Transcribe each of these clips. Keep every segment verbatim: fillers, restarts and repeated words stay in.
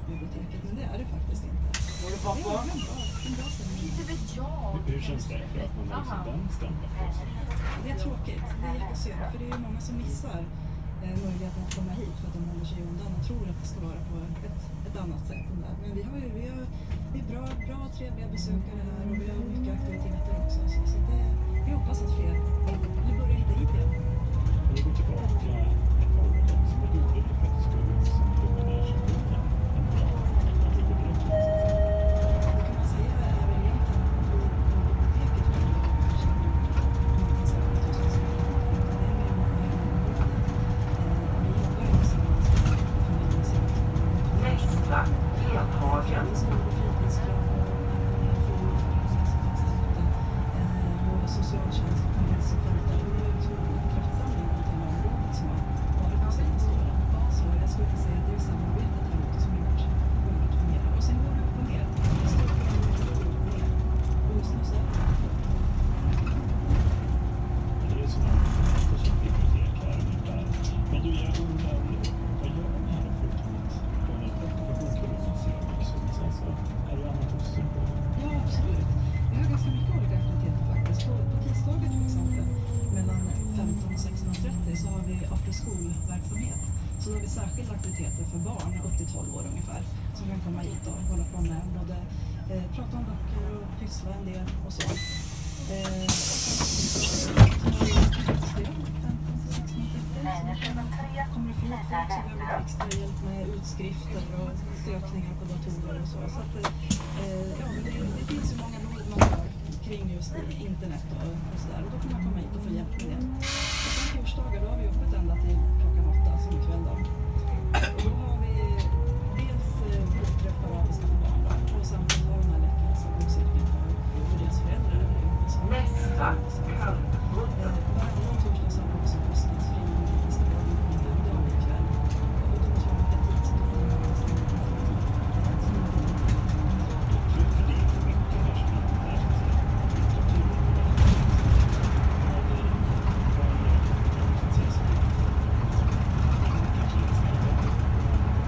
biblioteket, men det är det faktiskt inte. Var det pappa? Det är en bra, en bra stämning. Inte vet jag. Hur känns det för att man har liksom den stämningen på sig? Det är tråkigt, det är jättesynd, för det är ju många som missar eh, möjligheten att komma hit för att de håller sig undan och tror att det ska vara på ett, ett annat sätt än där. Men vi har ju vi har, det är bra, bra, trevliga besökare här och vi har mycket aktiviteter också. Så, så det, vi hoppas att fler vill börja hitta hit igen. Om vi går tillbaka ett par år sedan, så vad gjorde du för att det skulle som klubben ersätta en bra bibliotek? Det kan man säga är väl egentligen att vi på biblioteket har någonting särskilt hos oss. Det är mer än vi jobbar ju tillsammans med familjen. Nästa deltagen. Och socialtjänst och hälsofältet. Och det är ju en kraftsamling mot det här området som har varit de senaste åren. Så jag skulle inte säga att det är samarbetet här ute som har gjort att fungera. Och sen går det upp och ner. Det står upp och ner. Och just nu så är det. Det är ju som en eftersatt bibliotek här ungefär. Men du, jag undrar, vad gör man här för att kunna för bokklubben också? Sen så är det annat också. Ja, absolut. Vi har ganska mycket olika aktiviteter faktiskt. På, på tisdagar till exempel, mellan femton och sexton trettio så har vi after school-verksamhet. Så då har vi särskilda aktiviteter för barn upp till tolv år ungefär. Som kan komma hit och hålla på med både eh, prata om böcker och pyssla en del och så. Eh, och sen så har vi femton till sexton trettio. Kommer det fint folk så behöver vi extra hjälp med utskrifter och sökningar på datorer och så. Så att, eh, ja, men det, det finns ju många behov man har kring just internet och, och sådär. Och då kan man komma hit och få hjälp med det. Och sen torsdagar då har vi öppet ända till klockan åtta som ikväll då. Och då har vi dels eh, bokträff på arabiska för barn då, och sen har vi den här läckas och bokcirkeln för, för deras föräldrar. Nästa Eh, varje torsdag så har vi också kostnadsfri installation på den här dagen ikväll. Och då måste man ha tid så då får man ha sin tid. För det är inte mycket här som inte är så att säga.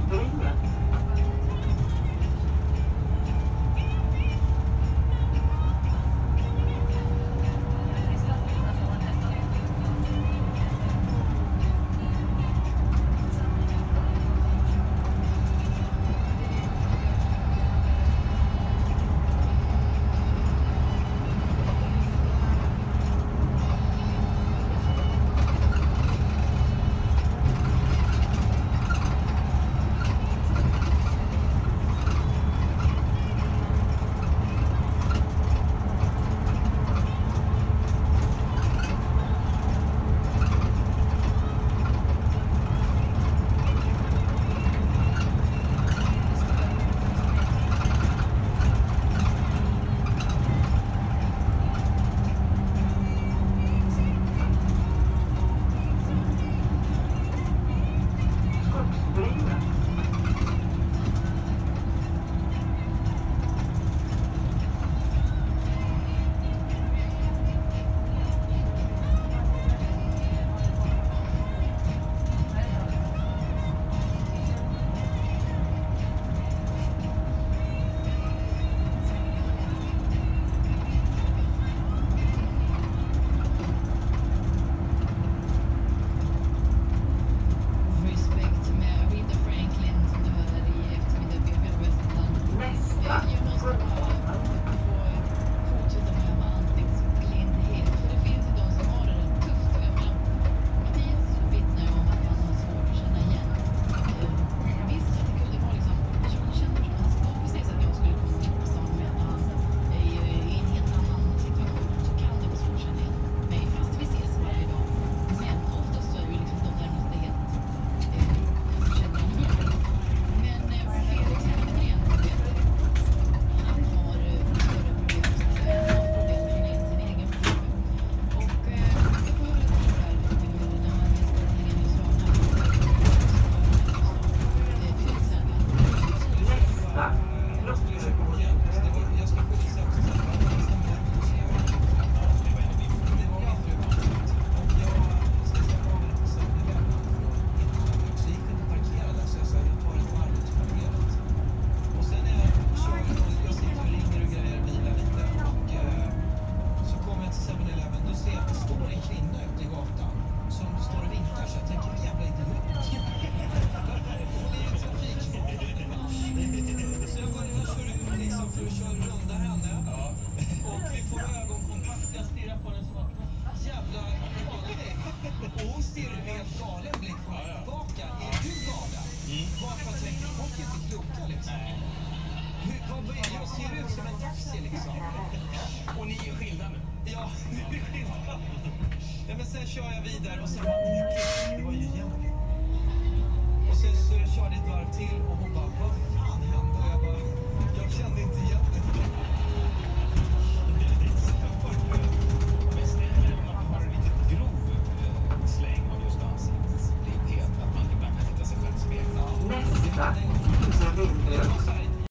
Skogsbrynet. Och ni är skilda nu? Ja, vi är skilda. Ja, men sen kör jag vidare och sen bara, det var ju jämnt. Och sen så körde jag ett varv till och hon bara, vad